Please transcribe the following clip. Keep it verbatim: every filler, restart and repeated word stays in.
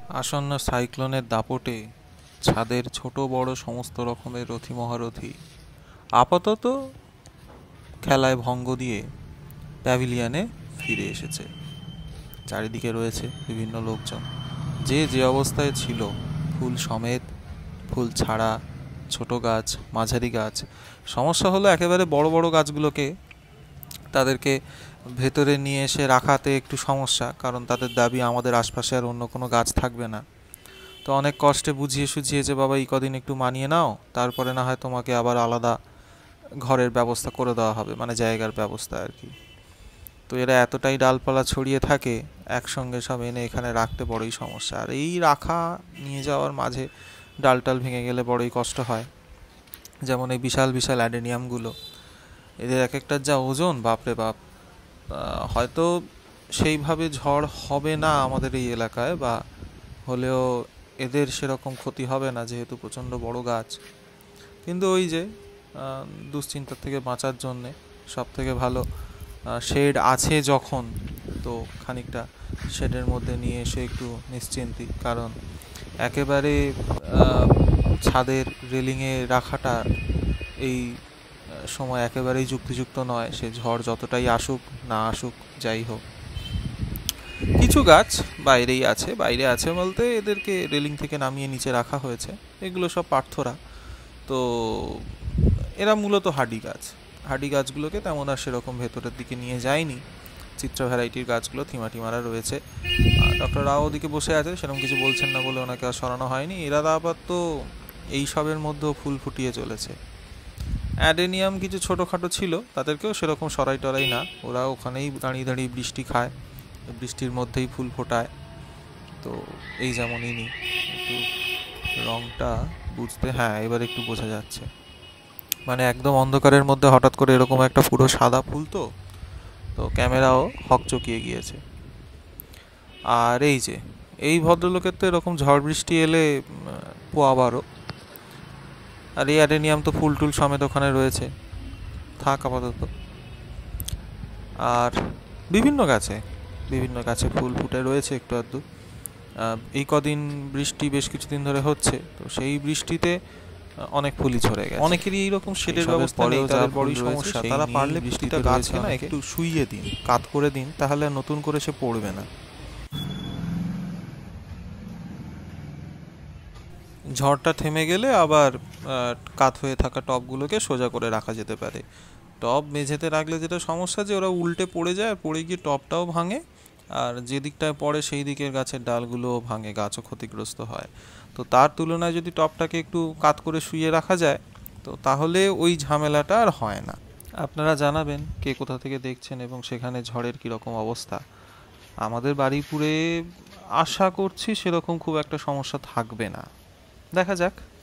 আসন্ন সাইক্লোনের দাপটে ছাদের ছোট বড় সমস্ত রকমের রথী মহারথী আপাতত খেলায় ভঙ্গ দিয়ে প্যাভিলিয়নে ফিরে এসেছে। চারিদিকে রয়েছে বিভিন্ন লোকজন, যে যে অবস্থায় ছিল, ফুল সমেত, ফুল ছাড়া, ছোট গাছ, মাঝারি গাছ। সমস্যা হলো একেবারে বড় বড় গাছগুলোকে তাদেরকে ভেতরে নিয়ে এসে রাখাতে একটু সমস্যা, কারণ তাদের দাবি আমাদের আশপাশে আর অন্য কোনো গাছ থাকবে না। তো অনেক কষ্টে বুঝিয়ে সুঝিয়ে যে বাবা এই কদিন একটু মানিয়ে নাও, তারপরে না হয় তোমাকে আবার আলাদা ঘরের ব্যবস্থা করে দেওয়া হবে, মানে জায়গার ব্যবস্থা আর কি। তো এরা এতটাই ডালপালা ছড়িয়ে থাকে, একসঙ্গে সব এনে এখানে রাখতে বড়ই সমস্যা। আর এই রাখা নিয়ে যাওয়ার মাঝে ডাল টাল ভেঙে গেলে বড়ই কষ্ট হয়। যেমন এই বিশাল বিশাল অ্যাডেনিয়ামগুলো, এদের এক একটার যা ওজন, বাপরে বাপ। হয়তো সেইভাবে ঝড় হবে না আমাদের এই এলাকায়, বা হলেও এদের সেরকম ক্ষতি হবে না যেহেতু প্রচণ্ড বড় গাছ। কিন্তু ওই যে দুশ্চিন্তার থেকে বাঁচার জন্যে সব থেকে ভালো শেড আছে যখন, তো খানিকটা শেডের মধ্যে নিয়ে এসে একটু নিশ্চিন্তি। কারণ একেবারে ছাদের রেলিংয়ে রাখাটা এই সময় একেবারেই যুক্তিযুক্ত নয়, সে ঝড় যতটাই আসুক না আসুক যাই হোক। কিছু গাছ বাইরেই আছে, বাইরে আছে বলতে এদেরকে রেলিং থেকে নামিয়ে নিচে রাখা হয়েছে। এগুলো সব পার্থরা, তো এরা মূলত হাডি গাছ। হাডি গাছগুলোকে তেমন আর সেরকম ভেতরের দিকে নিয়ে যায়নি। চিত্র ভ্যারাইটির গাছগুলো থিমাটিমারা রয়েছে। ডক্টর রাও ওদিকে বসে আছে, সেরকম কিছু বলছেন না বলে ওনাকে আর সরানো হয়নি। এরা আপাতত এই সবের মধ্যেও ফুল ফুটিয়ে চলেছে। অ্যাডেনিয়াম কিছু ছোটোখাটো ছিল, তাদেরকেও সেরকম সরাই টরাই না, ওরা ওখানেই দাঁড়িয়ে দাঁড়িয়ে বৃষ্টি খায়, বৃষ্টির মধ্যেই ফুল ফোটায়। তো এই যেমন ইনি, একটু রংটা বুঝতে, হ্যাঁ এবার একটু বোঝা যাচ্ছে, মানে একদম অন্ধকারের মধ্যে হঠাৎ করে এরকম একটা পুরো সাদা ফুল, তো তো ক্যামেরাও হকচকিয়ে গিয়েছে। আর এই যে এই ভদ্রলোকের তো এরকম ঝড় বৃষ্টি এলে পোয়াবারও। আর এই অ্যাডেনিয়াম তো ফুল টুল সমেত ওখানে রয়েছে, থাক আপাতত। আর বিভিন্ন গাছে বিভিন্ন গাছে ফুল ফুটে রয়েছে একটু আধটু। এই কদিন বৃষ্টি বেশ কিছুদিন ধরে হচ্ছে, তো সেই বৃষ্টিতে অনেক ফুলই ঝরে গেছে। অনেকেরই এইরকম শেডের ব্যবস্থা নেই, তাদের বড়ই সমস্যা। তারা পারলে বৃষ্টিটা গাছকে না একটু শুইয়ে দিন, কাত করে দিন, তাহলে নতুন করে সে পড়বে না। ঝড়টা থেমে গেলে আবার কাত হয়ে থাকা টবগুলোকে সোজা করে রাখা যেতে পারে। টব মেঝেতে রাখলে যেটা সমস্যা, যে ওরা উল্টে পড়ে যায়, আর পড়ে গিয়ে টবটাও ভাঙে, আর যে দিকটায় পড়ে সেই দিকের গাছের ডালগুলোও ভাঙে, গাছও ক্ষতিগ্রস্ত হয়। তো তার তুলনায় যদি টবটাকে একটু কাত করে শুইয়ে রাখা যায়, তো তাহলে ওই ঝামেলাটা আর হয় না। আপনারা জানাবেন কে কোথা থেকে দেখছেন এবং সেখানে ঝড়ের কীরকম অবস্থা। আমাদের বারুইপুরে আশা করছি সেরকম খুব একটা সমস্যা থাকবে না, দেখা যাক।